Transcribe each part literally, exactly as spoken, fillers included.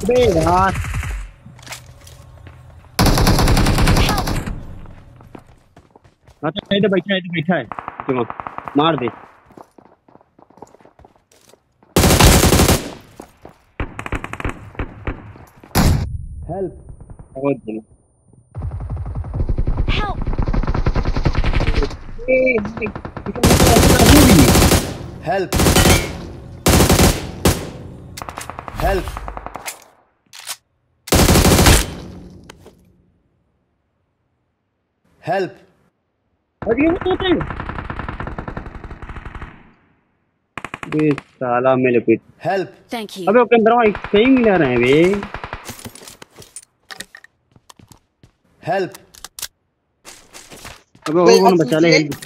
अबे यार हाँ तो इधर बैठा है इधर बैठा है चलो मार दे Help! बहुत दिन Help! ए भाई इतना मतलब अभी भी Help! Help! Help! और ये होता है बे साला मेरे पे Help! Thank you. अबे ओके अंदर भाई सही मिला रहे हैं बे Help! अबे कोई वो कौन बात बचा ले कीजिए।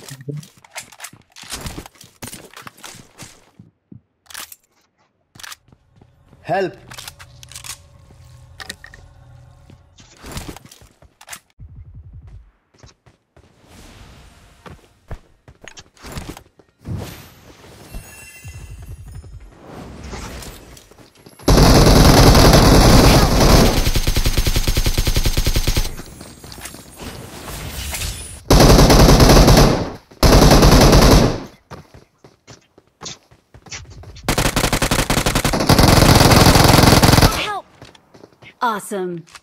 Help! Help! Awesome.